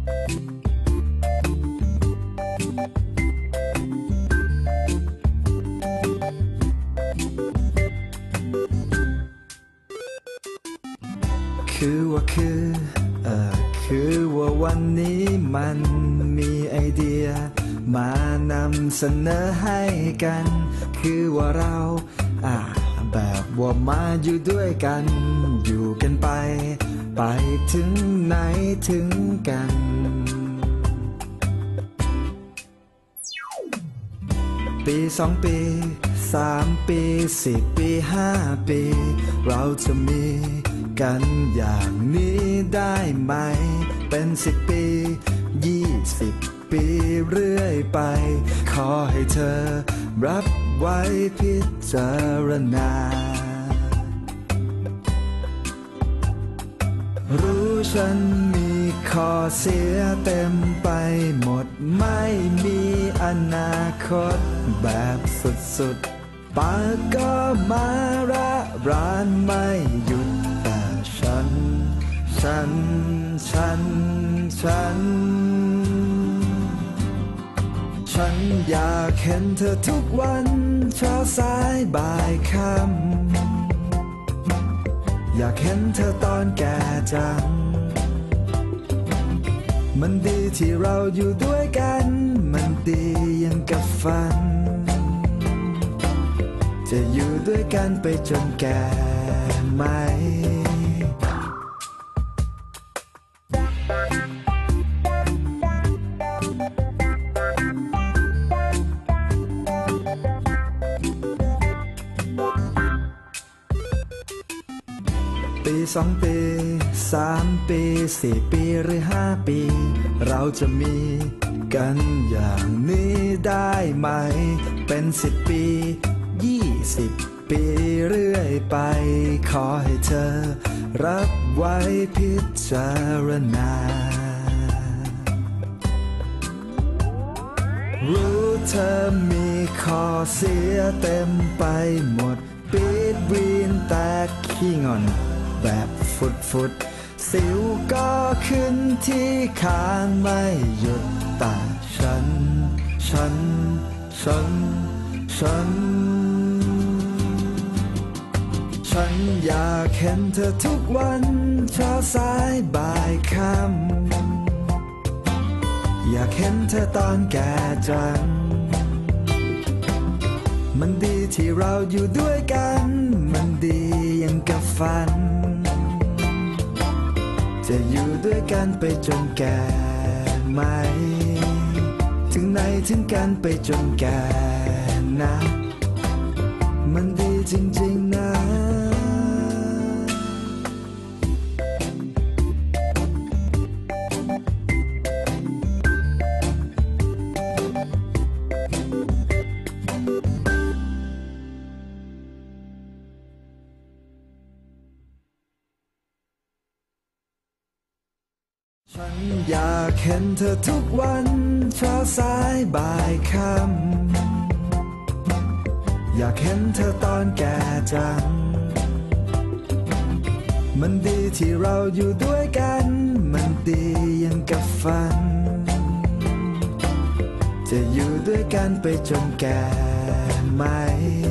คือว่าวันนี้มันมีไอเดียมานำเสนอให้กันคือว่าเราแบบว่ามาอยู่ด้วยกันอยู่กันไปถึงไหนถึงกันปี2 ปี3 ปี10 ปี5 ปีเราจะมีกันอย่างนี้ได้ไหมเป็น10 ปี20 ปีเรื่อยไปขอให้เธอรับไว้พิจารณารู้ฉันมีข้อเสียเต็มไปหมดไม่มีอนาคตแบบสุดๆปากก็มาระรานไม่หยุดแต่ฉันอยากเห็นเธอทุกวันเช้าสายบ่ายค่ำอยากเห็นเธอตอนแก่จังมันดีที่เราอยู่ด้วยกันมันดียังกับฝันจะอยู่ด้วยกันไปจนแก่ไหมปี2 ปี3 ปี4 ปีหรือ5 ปีเราจะมีกันอย่างนี้ได้ไหมเป็น10 ปี20 ปีเรื่อยไปขอให้เธอรับไว้พิจารณารู้เธอมีข้อเสียเต็มไปหมดปีดวีนแตกขี้งอนแบบฟุดสิวก็ขึ้นที่คางไม่หยุดแต่ฉันอยากเห็นเธอทุกวันเช้าสายบ่ายค่ำอยากเห็นเธอตอนแก่จังมันดีที่เราอยู่ด้วยกันมันดียังกับฝันจะอยู่ด้วยกันไปจนแก่ไหมถึงไหนถึงกันไปจนแก่นะมันดีจริงๆนะฉันอยากเห็นเธอทุกวันเช้าสายบ่ายค่ำอยากเห็นเธอตอนแก่จังมันดีที่เราอยู่ด้วยกันมันดียังกับฝันจะอยู่ด้วยกันไปจนแก่ไหม